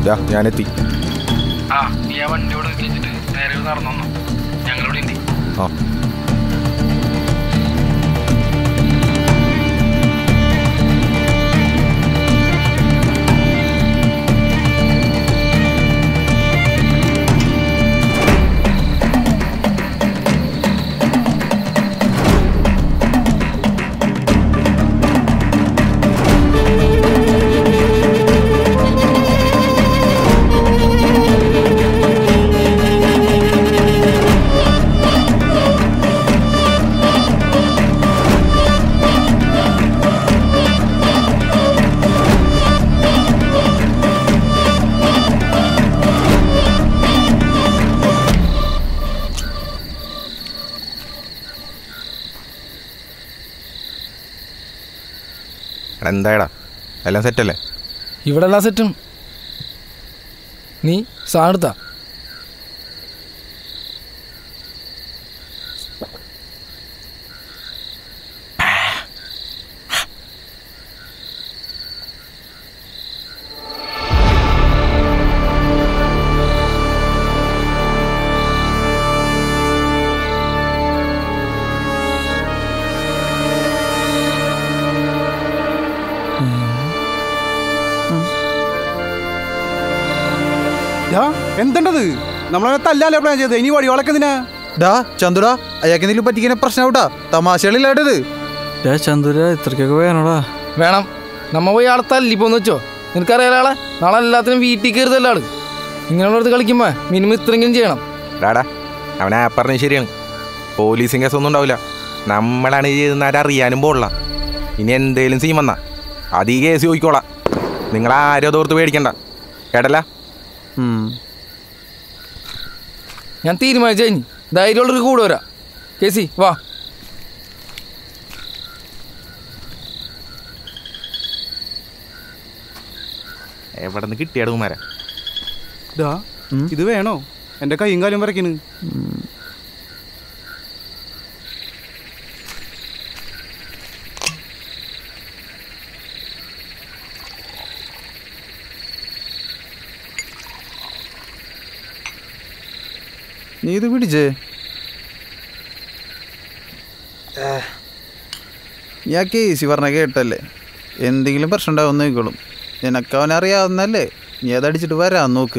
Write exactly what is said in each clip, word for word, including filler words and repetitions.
ഞാനെത്തി. ആ നീ ആ വണ്ടിയോട് വെച്ചിട്ട് നേരെ നടന്നു. ഞങ്ങളിവിടെ ഉണ്ട്. ആ എന്തായടാ, എല്ലാം സെറ്റല്ലേ? ഇവിടെ എല്ലാം സെറ്റും. നീ സാധെടുത്താ? എന്തണ്ടത്? നമ്മളെ തല്ലാലോ പ്ലാൻ ചെയ്ത്. ഇനി വടികളൊക്കെ എന്തിനാ? ഡാ ചന്തുടാ, അയാൾക്ക് എന്തെങ്കിലും പറ്റിക്കുന്ന പ്രശ്നമാവട്ടാ. തമാശകളില്ലാട്ടത്. ചന്തുര ഇത്രക്കൊക്കെ വേണോടാ? വേണം. നമ്മ പോയി ആളെ തല്ലിപ്പോന്ന് വെച്ചോ. നിനക്കറിയാലോ ആളെ? നാളെ എല്ലാത്തിനും വീട്ടിൽ കയറുതല്ല ആള്. ഇങ്ങനെയുള്ളടത്ത് കളിക്കുമ്പോ മിനിമം ഇത്രയെങ്കിലും ചെയ്യണം. ഡാടാ, അവനെ ആ പറഞ്ഞത് ശരിയാണ്. പോലീസും കേസൊന്നും ഉണ്ടാവില്ല. നമ്മളാണ് ചെയ്യുന്നവരെ അറിയാനും പോടില്ല. ഇനി എന്തേലും സീൻ വന്നാ അത് ഈ കേസ് ചോദിക്കോളാം. നിങ്ങളാരും അതോർത്ത് പേടിക്കണ്ട കേട്ടല്ല. ഞാൻ തീരുമാനിച്ചു കഴിഞ്ഞു. ധൈര്യമുള്ളൊരു കൂടെ വരാം. കേസി വാ. എവിടെ നിന്ന് കിട്ടിയാട് കുമാരാ? ഇത് വേണോ? എൻ്റെ കൈയും കാലും വരയ്ക്കണ്. നീ ഇത് പിടിച്ചേ. ഞാൻ കേസി പറഞ്ഞ കേട്ടല്ലേ, എന്തെങ്കിലും പ്രശ്നം ഉണ്ടാവും നോക്കിക്കോളും. നിനക്ക് അവനറിയാവുന്നല്ലേ, നീ അതടിച്ചിട്ട് വരാൻ നോക്ക്.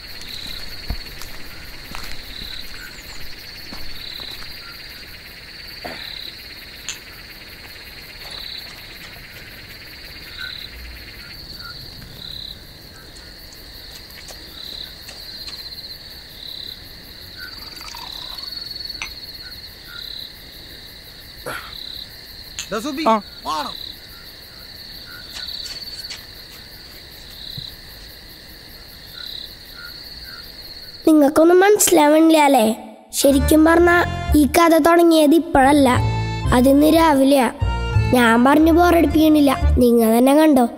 നിങ്ങൾക്കൊന്നും മനസ്സിലാവണില്ല അല്ലേ? ശരിക്കും പറഞ്ഞാ ഈ കഥ തുടങ്ങിയത് ഇപ്പോഴല്ല, അതിന്ന് രാവിലെയാ. ഞാൻ പറഞ്ഞു ബോറടിപ്പിക്കണില്ല, നിങ്ങൾ തന്നെ കണ്ടോ.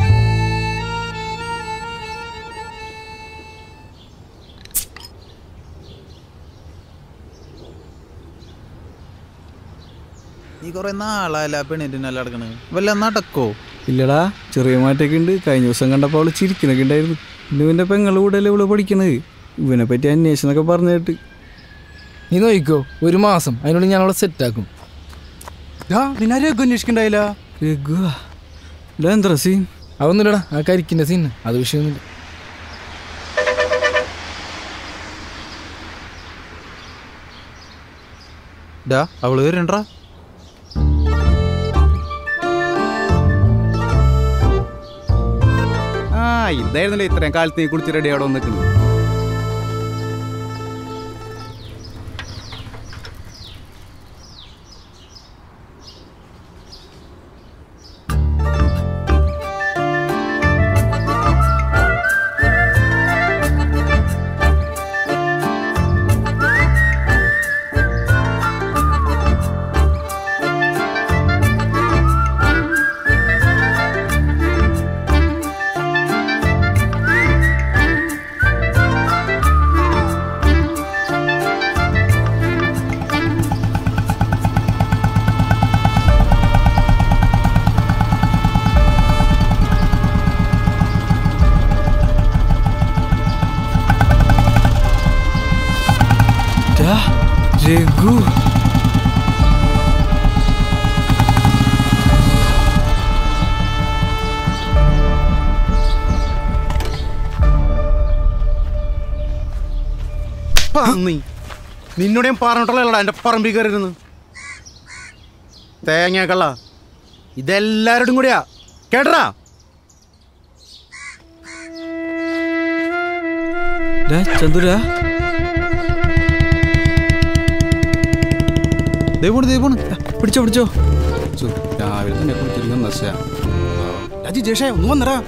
നീ കൊറേ നാളായല്ല പെണ്ണിട്ടിനല്ല അടക്കണേ. വല്ല നടക്കോ? ഇല്ലടാ, ചെറിയ മാറ്റൊക്കെ ഉണ്ട്. കഴിഞ്ഞ ദിവസം കണ്ടപ്പോൾ അവള് ചിരിക്കണൊക്കെ ഉണ്ടായിരുന്നു. ഇവൻ്റെ പെങ്ങളുടെ കൂടെയല്ലേ ഇവള് പഠിക്കണത്. ഇവനെ പറ്റി അന്വേഷണമൊക്കെ പറഞ്ഞിട്ട്. നീ നോക്കിക്കോ, ഒരു മാസം അതിനുള്ളിൽ ഞാൻ അവളെ സെറ്റാക്കും. നിന്നെ രഘു അന്വേഷിക്കണ്ടായില്ല? രഘുവാ? എന്താ സീൻ? അതൊന്നുമില്ലടാ, ആ കരിക്കിൻ്റെ സീൻ. അത് വിഷയമൊന്നുമില്ല. ഡാ അവള് വരണ്ടാ. ആ ഇതായിരുന്നല്ലേ ഇത്രയും കാലത്ത് നീ കുളിച്ച് റെഡി അവിടെ വന്നിട്ടുണ്ട്. രഘു നീ നിന്നോട് ഞാൻ പറഞ്ഞിട്ടുള്ളതാ എൻ്റെ പറമ്പിൽ കയറിയിരുന്നു തേങ്ങ കള്ള ഇതെല്ലാവരോടും കൂടിയാ കേട്ടറാ. ചന്തുരാ ദേവോണ് ദേവോണ് പിടിച്ചോ പിടിച്ചോ. രാവിലെ തന്നെ കുളിച്ചിരിക്കുന്ന നശ രാജി ജേഷേ ഒന്ന് വന്നടാ.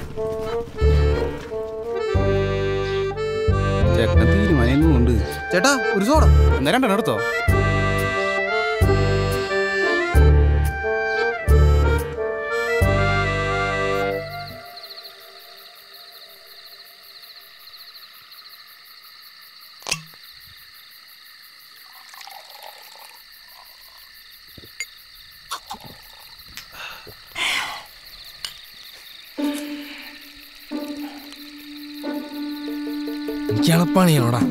ചേട്ടൻ തീരുമാനം ഉണ്ട്. ചേട്ടാ ഒരു സോഡ ഒന്നേ രണ്ടെണ്ണം എടുത്തോ. എനിക്കാണ് പണിയാണോടാ.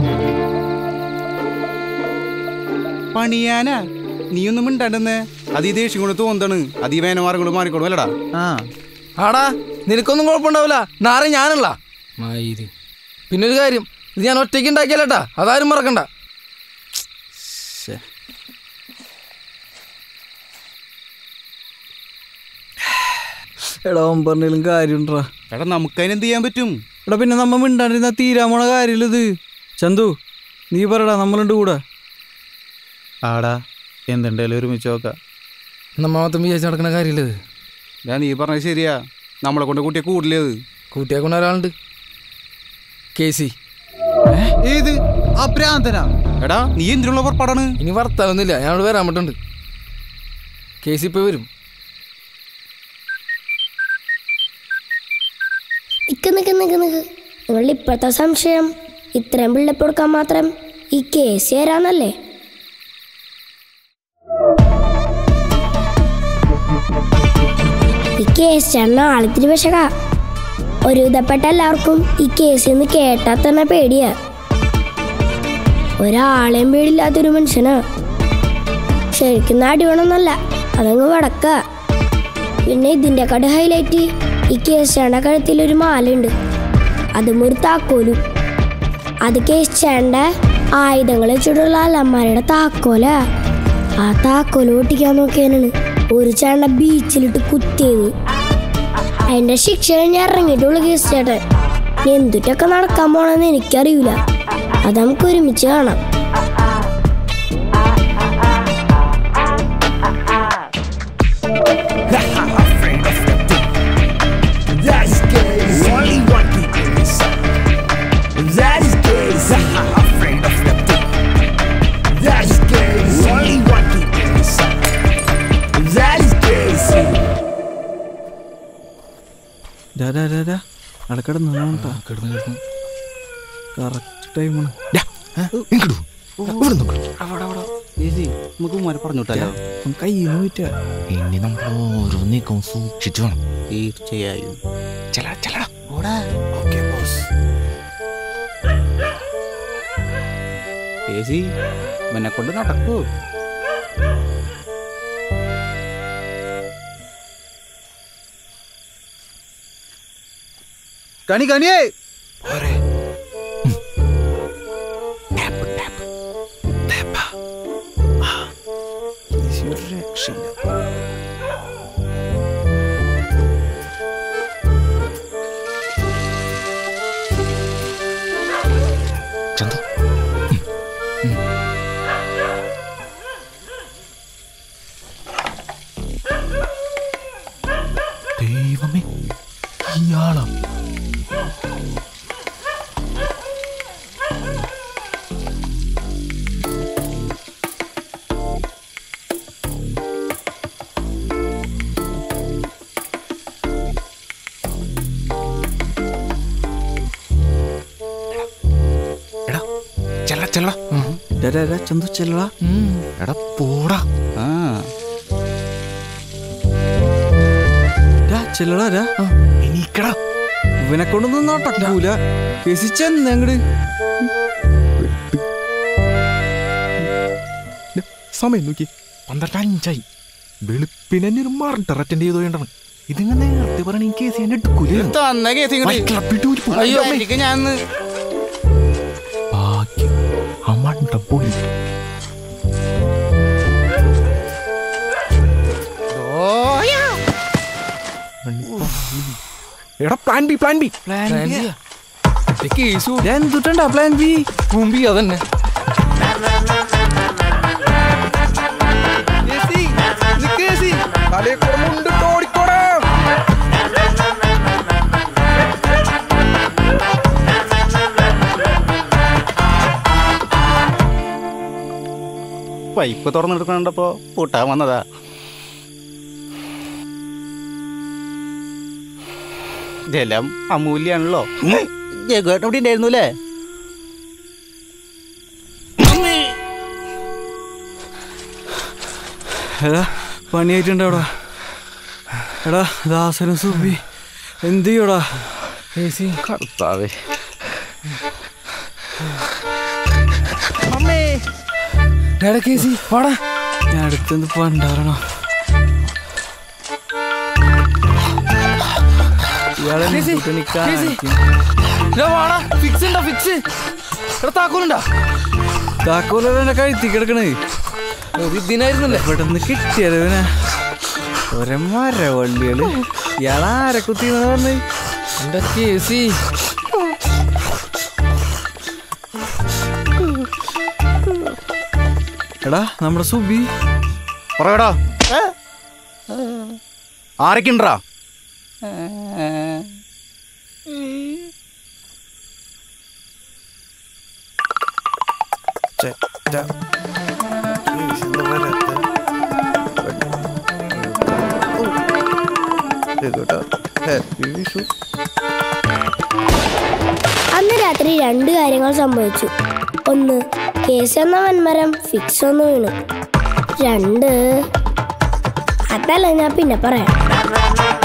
പണിയാനാ നീയൊന്നും മിണ്ടാണ്ടെന്ന്. അത് ഈ ദേഷ്യം കൊണ്ട് തോന്നാണ്. അത് ഈ വേനമാറും കൊണ്ട് മാറിക്കോളും അല്ലടാ. ആ ആടാ നിനക്കൊന്നും കുഴപ്പമുണ്ടാവില്ല. നാളെ ഞാനുള്ള മയില്. പിന്നെ ഒരു കാര്യം, ഇത് ഞാൻ ഒറ്റയ്ക്ക് ഉണ്ടാക്കിയല്ലേട്ടാ, അതാരും മറക്കണ്ട. എടാ അവൻ പറഞ്ഞാലും കാര്യണ്ടാ. എടാ നമുക്കതിനെന്ത് ചെയ്യാൻ പറ്റും? എടാ പിന്നെ നമ്മ മിണ്ടാണ്ടിരുന്ന തീരാമോണ കാര്യമില്ല ഇത്. ചന്തു നീ പറടാ, നമ്മളുണ്ട് കൂടെ. ആടാ എന്തുണ്ടായാലും ഒരുമിച്ച് നോക്കാം. നമ്മ മാത്രം വിചാരിച്ച് നടക്കുന്ന കാര്യമില്ല ഇത്. ഞാൻ നീ പറഞ്ഞത് ശരിയാ. നമ്മളെ കൊണ്ട് കൂട്ടിയ കൂടില്ലേ അത്. കൂട്ടിയെ കൊണ്ട് ഒരാളുണ്ട്, കെ സി. ഏത് ആ പ്രാന്തനാ? എടാ നീ എന്തിനുള്ള പുറപ്പാടാണ്? ഇനി വർത്താനൊന്നുമില്ല, ഞാനോട് വരാൻ പറ്റുന്നുണ്ട്. കെ സി ഇപ്പോൾ വരും. നിക്ക് നിക്ക് നിക്ക് നിക്ക് നിങ്ങളുടെ ഇപ്പോഴത്തെ സംശയം ഇത്രയും ബിൽഡപ്പ് കൊടുക്കാൻ മാത്രം ഈ കേസ് തരാന്നല്ലേ? ഈ കേസ് ചേട്ടൻ ആളിത്തിരി വിശക. ഒരു വിധപ്പെട്ട എല്ലാവർക്കും ഈ കേസിൽ നിന്ന് കേട്ടാൽ തന്നെ പേടിയാ. ഒരാളെയും പേടില്ലാത്തൊരു മനുഷ്യനാ. ശരിക്കും നാടി വേണമെന്നല്ല, അതങ്ങ് വടക്ക. പിന്നെ ഇതിൻ്റെ കട് ഹൈലൈറ്റ്, ഈ കേശാണ്ട കഴുത്തിലൊരു മാലയുണ്ട്, അതും ഒരു താക്കോലും. അത് കേശാണ്ട ആയുധങ്ങൾ വെച്ചിട്ടുള്ള അലമാരയുടെ താക്കോല. ആ താക്കോല് പൊട്ടിക്കാൻ നോക്കിയാണ് ഒരു ചേണ്ട ബീച്ചിലിട്ട് കുത്തിയത്. അതിന്റെ ശിക്ഷ കഴിഞ്ഞ് ഇറങ്ങിയിട്ടുള്ള കേസ് ചേട്ടൻ. എന്തുറ്റൊക്കെ നടക്കാൻ പോണെന്ന് എനിക്കറിയില്ല. അത് നമുക്ക് ഒരുമിച്ച് കാണാം. അടക്കടന്ന് കറക്റ്റ് ടൈമാണ്. നമുക്ക് ഉമ്മാരെ പറഞ്ഞോട്ടല്ലോ. കൈ നോയിട്ടാ ഇനി നമ്മൾ ഓരോ നീക്കം സൂക്ഷിച്ചു വേണം. തീർച്ചയായും. എന്നെ കൊണ്ട് നടക്കൂ. കണി കണിയേ ദൈവമേ, ഇയാളാ? ചന്തു ചെല്ലടാ. എടാ പോടാ. ആ ചെല്ലടാ. എനിക്കടാ ഇവനെ കൊണ്ടൊന്നും നടക്കൂല. കേസിച്ചെന്നങ്ങട് സമയം നോക്കി പന്ത്രണ്ട് അഞ്ചായി. വെളുപ്പിനെ തന്നെ ഒരു മർഡർ അറ്റൻഡ് ചെയ്ത് വേണ്ടാണ്. ഇതിങ്ങനെ നേരത്തെ പറയണ ഈ കേസ് ഞാൻ എടുക്കൂലേ. അയ്യോ എനിക്ക് ഞാൻ ഭാഗ്യം ആ മണ്ട പോയി. എടാ plan B plan B case എന്തുട്ടാ പ്ലാൻ ബി മുമ്പി അതന്നെ. പൈപ്പ് തുറന്നെടുക്കണ്ടപ്പോ പൂട്ടാൻ വന്നതാ. ജലം അമൂല്യാണല്ലോ. ജഗേട്ടൻ ഇവിടെ ഉണ്ടായിരുന്നു അല്ലേ? എടാ പണിയായിട്ടുണ്ട് അവിടെ. എടാ ദാസനും സുബി എന്ത് ചെയ്യോടാ? കർത്താവേ. കേസി വാടാ. ഞാൻ അടുത്തെന്ത് പണ്ടാരണോ? ഇയാളെ വാടാ. ഫിക്സ് ഉണ്ടോ? ഫിക്സ് താക്കോലുണ്ടാ? താക്കോലെ കഴുത്തി കിടക്കണേ. ഇതിനായിരുന്നല്ലേ ഇവിടെ നിന്ന് കിട്ടിയതിനെ ഒരേ മര വള്ളികള്. ഇയാളാരെ കുത്തിന്ന് പറഞ്ഞേ? എന്റെ കേസി എടാ നമ്മുടെ സുബി പറയടാ. ആരൊക്കെണ്ടാ? അന്ന് രാത്രി രണ്ട് കാര്യങ്ങൾ സംഭവിച്ചു. ഒന്ന്, കേസ് എന്ന വൻമരം ഫിക്സ് ഒന്ന് വീണു. രണ്ട്, അതല്ല ഞാൻ പിന്നെ പറയാം.